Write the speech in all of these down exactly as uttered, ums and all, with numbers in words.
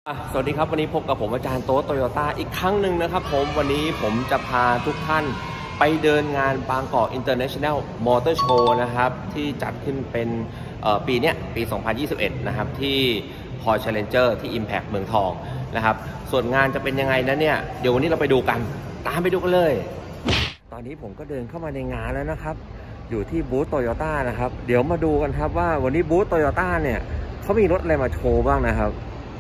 สวัสดีครับวันนี้พบกับผมอาจารย์โต๊ะโตโยต้าอีกครั้งหนึ่งนะครับผมวันนี้ผมจะพาทุกท่านไปเดินงานบางกอก International Motor Show นะครับที่จัดขึ้นเป็นปีนี้ปี สองพันยี่สิบเอ็ด นะครับที่ Porsche Challenger ที่ Impact เมืองทองนะครับส่วนงานจะเป็นยังไงนั้นเนี่ยเดี๋ยววันนี้เราไปดูกันตามไปดูกันเลยตอนนี้ผมก็เดินเข้ามาในงานแล้วนะครับอยู่ที่บูธโตโยต้านะครับเดี๋ยวมาดูกันครับว่าวันนี้บูธโตโยต้าเนี่ยเขามีรถอะไรมาโชว์บ้างนะครับ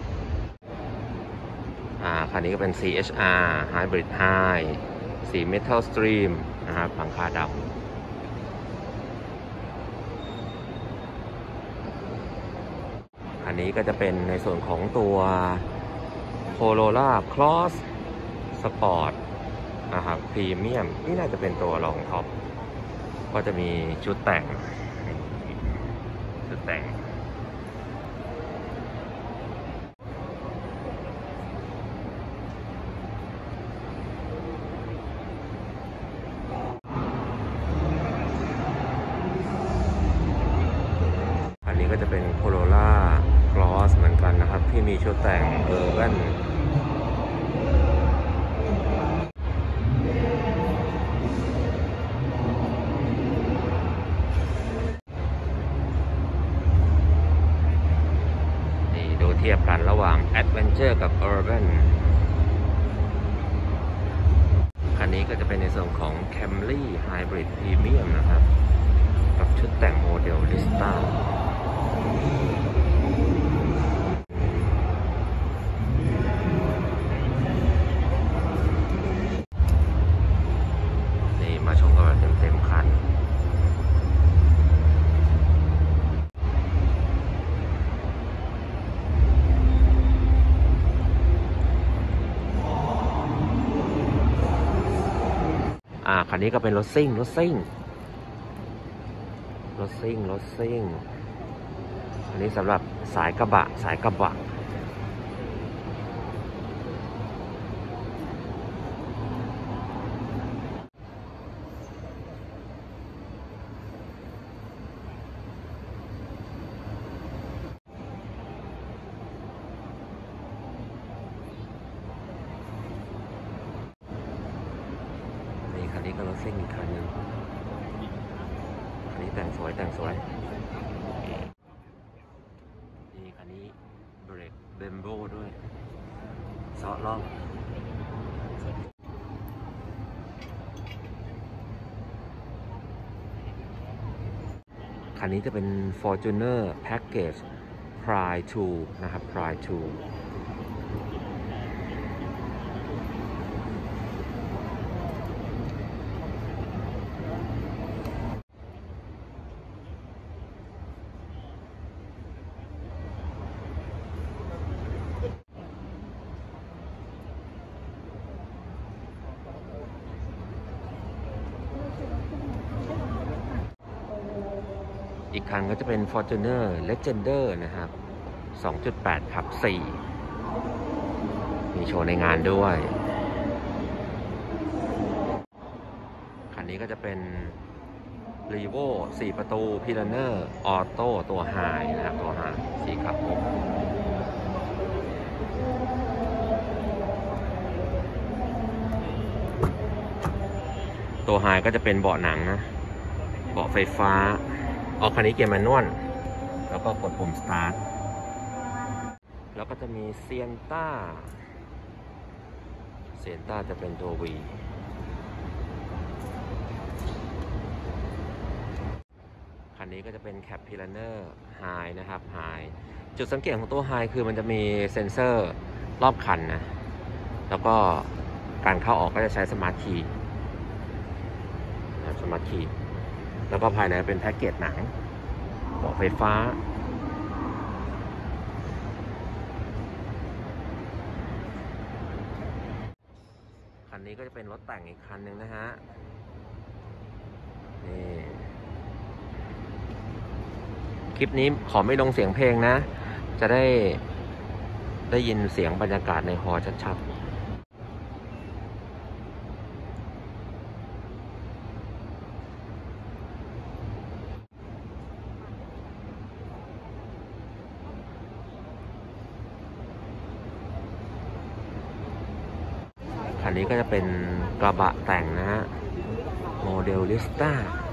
อ่าคันนี้ก็เป็น ซี เอช อาร์ Hybrid High สี Metal Stream นะครับหลังคาดำคันนี้ก็จะเป็นในส่วนของตัว Corolla Cross Sport นะครับพรีเมียมนี่น่าจะเป็นตัวรองท็อปก็จะมีชุดแต่งชุดแต่งอันนี้ก็จะเป็น Corolla Cross เหมือนกันนะครับที่มีชุดแต่ง Urbanเทียบกันระหว่าง Adventure กับ Urban คันนี้ก็จะเป็นในส่วนของ Camry Hybrid Premium นะครับกับชุดแต่งโมเดล Lista นี่มาชมกันแบบเต็มๆคันอ่าคันนี้ก็เป็นรถซิ่งรถซิ่งรถซิ่งรถซิ่งอันนี้สำหรับสายกระบะสายกระบะคันนี้ก็รถซิ่งอีกคันนึงคันนี้แต่งสวยแต่งสวยนี่คันนี้เบรกเบมโบด้วยซอล่องคันนี้จะเป็น Fortuner Package Pride ทู นะครับ Pride ทูอีกคันก็จะเป็น Fortuner Legender นะครับ สองจุดแปด ทับ สี่ มีโชว์ในงานด้วยคันนี้ก็จะเป็น Revo สี่ประตู Pioneer Auto ตัว High นะครับตัว High สีขับผมตัว High ก็จะเป็นเบาะหนังนะเบาะไฟฟ้าออกคันนี้เกียร์แมนนวลแล้วก็กดปุ่มสตาร์ทแล้วก็จะมีเซียนต้าเซียนต้าจะเป็นตัว V คันนี้ก็จะเป็นแคปพิลเนอร์ไฮนะครับไฮจุดสังเกตของตัวไฮคือมันจะมีเซ็นเซอร์รอบคันนะแล้วก็การเข้าออกก็จะใช้สมาร์ทคีย์สมาร์ทคีย์แล้วก็ภายในเป็นแพ็กเกจหนังเบาะไฟฟ้าคันนี้ก็จะเป็นรถแต่งอีกคันหนึ่งนะฮะนี่คลิปนี้ขอไม่ลงเสียงเพลงนะจะได้ได้ยินเสียงบรรยากาศในฮอลล์ชัดๆคันนี้ก็จะเป็นกระบะแต่งนะฮะโมเดลลิสต้า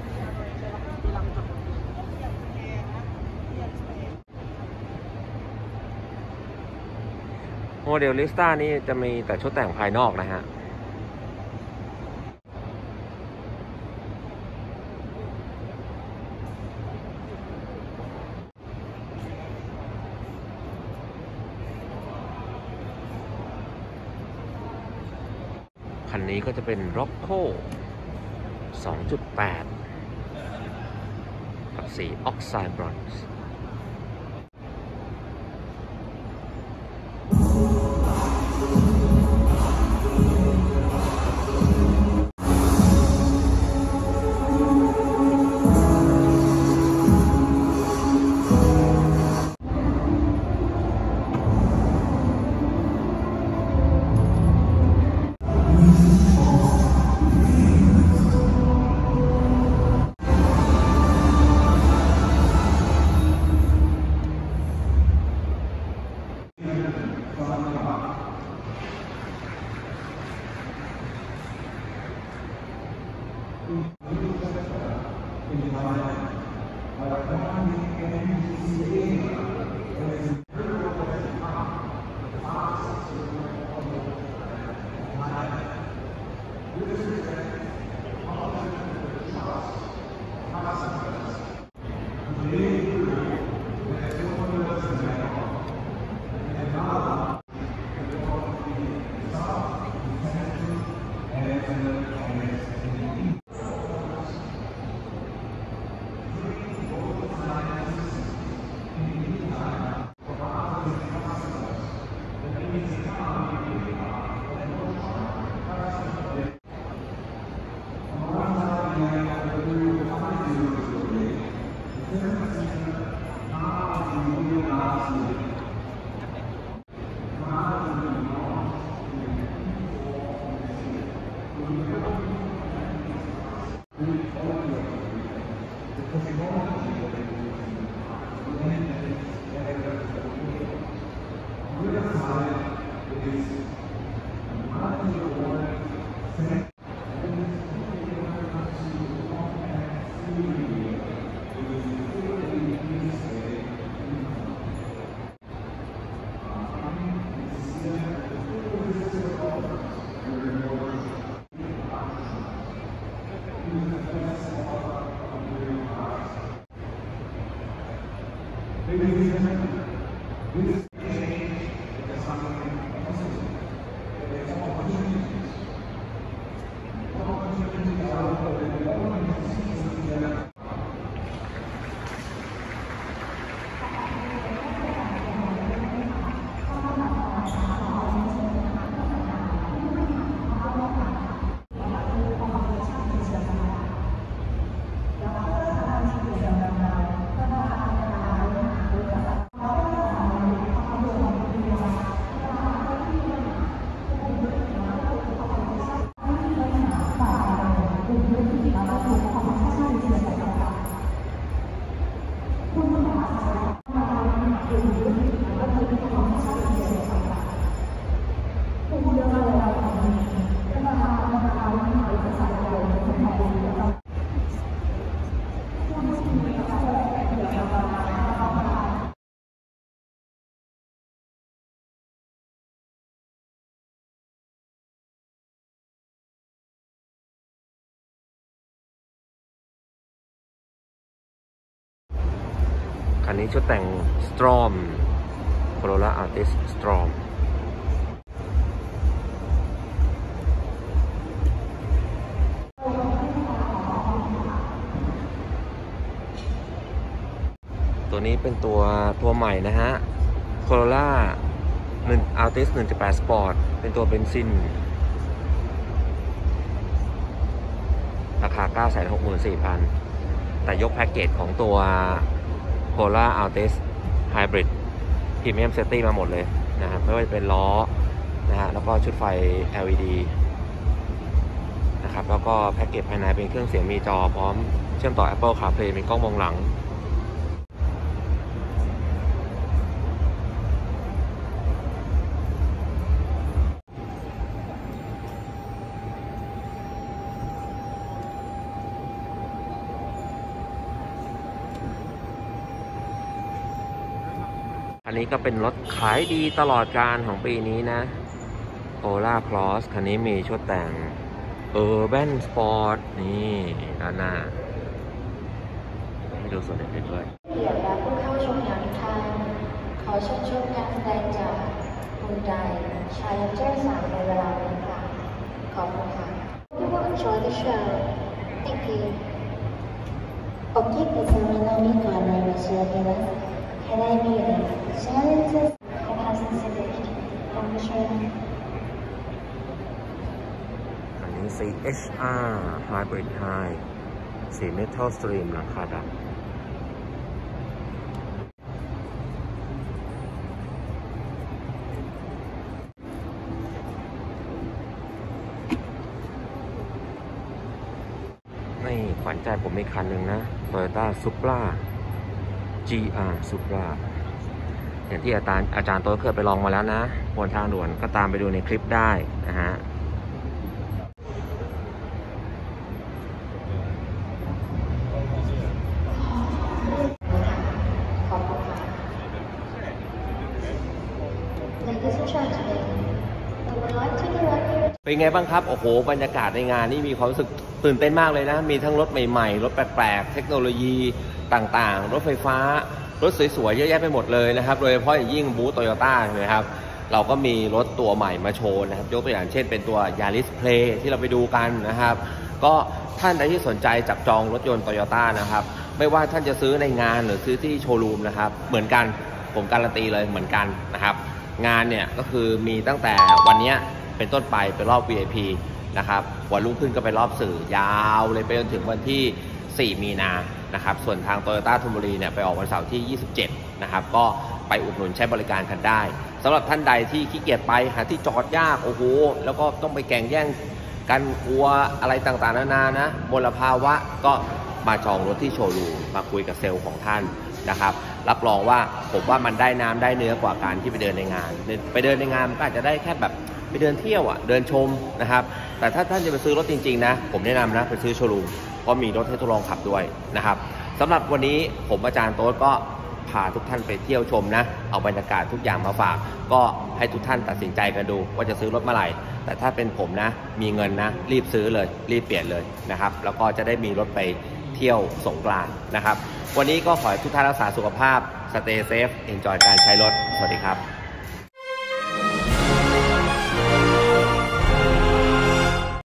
โมเดลลิสต้านี่จะมีแต่ชุดแต่งภายนอกนะฮะคันนี้ก็จะเป็น Rocco สองจุดแปด กับสีออกไซด์บรอนซ์ คันนี้ชุดแต่ง Storm Corolla Altis Storm ตัวนี้เป็นตัวตัวใหม่นะฮะ Corolla Altis หนึ่งจุดแปด Sport เป็นตัวเบนซินราคา เก้าแสนหกหมื่นสี่พัน แต่ยกแพ็กเกจของตัว Corolla Altis Hybrid Premium Safety มาหมดเลยนะครับไม่ว่าจะเป็นล้อนะฮะแล้วก็ชุดไฟ แอล อี ดี นะครับแล้วก็แพ็กเกจภายในเป็นเครื่องเสียงมีจอพร้อมเชื่อมต่อ Apple CarPlay มีกล้องมองหลังนี้ก็เป็นรถขายดีตลอดการของปีนี้นะ Ola Cross คันนี้มีชุดแต่ง Urban Sport นี่ด้านหน้าให้ดูส่วนอื่นด้วยเกียรติและผู้เข้าชมงานทุกท่านขอเชิญชมการแสดงจากคุณไดชาเลนเจอร์สามในเวลานี้ค่ะขอบคุณค่ะ You will enjoy the show. Thank you. Object dinomico alla ricerca Academy Challenges Capacity Function อันนี้ ซี เอช อาร์ Hybrid High สี Metal Stream หลังคาดำนี่ขวัญใจผมมีคันหนึ่งนะ Toyota Supra จี อาร์ Supra อย่างที่อาจารย์อาจารย์โต๊ะเคยไปลองมาแล้วนะบนทางด่วนก็ตามไปดูในคลิปได้นะฮะเป็นไงบ้างครับโอ้โหบรรยากาศในงานนี่มีความรู้สึกตื่นเต้นมากเลยนะมีทั้งรถใหม่ๆรถแปลกๆเทคโนโลยีต่างๆรถไฟฟ้ารถสวยๆเยอะแยะไปหมดเลยนะครับโดยเฉพาะอย่างยิ่งบูธโตโยต้านะครับเราก็มีรถตัวใหม่มาโชว์นะครับยกตัวอย่างเช่นเป็นตัว Yaris Play ที่เราไปดูกันนะครับก็ท่านใดที่สนใจจับจองรถยนต์โตโยต้านะครับไม่ว่าท่านจะซื้อในงานหรือซื้อที่โชว์รูมนะครับเหมือนกันผมการันตีเลยเหมือนกันนะครับงานเนี่ยก็คือมีตั้งแต่วันนี้เป็นต้นไปเป็นรอบ วี ไอ พี นะครับวันรุ่งขึ้นก็เป็นรอบสื่อยาวเลยไปจนถึงวันที่สี่มีนานะครับส่วนทาง Toyota ธนบุรีเนี่ยไปออกวันเสาร์ที่ยี่สิบเจ็ดนะครับก็ไปอุดหนุนใช้บริการกันได้สำหรับท่านใดที่ขี้เกียจไปหาที่จอดยากโอ้โหแล้วก็ต้องไปแข่งแย่งกันกลัวอะไรต่างๆนานานะมลภาวะก็มาจองรถที่โชว์รูมมาคุยกับเซลล์ของท่านนะครับรับรองว่าผมว่ามันได้น้ำได้เนื้อกว่าการที่ไปเดินในงานไปเดินในงานมันก็อาจจะได้แค่แบบไปเดินเที่ยวอ่ะเดินชมนะครับแต่ถ้าท่านจะไปซื้อรถจริงๆนะผมแนะนำนะไปซื้อโชว์รูมก็มีรถให้ทดลองขับด้วยนะครับสำหรับวันนี้ผมอาจารย์โต๊ดก็พาทุกท่านไปเที่ยวชมนะเอาบรรยากาศทุกอย่างมาฝากก็ให้ทุกท่านตัดสินใจกันดูว่าจะซื้อรถเมื่อไหร่แต่ถ้าเป็นผมนะมีเงินนะรีบซื้อเลยรีบเปลี่ยนเลยนะครับแล้วก็จะได้มีรถไปเที่ยวสงกรานต์นะครับวันนี้ก็ขอให้ทุกท่านรักษาสุขภาพ Stay safe Enjoy การใช้รถสวัสดีครับ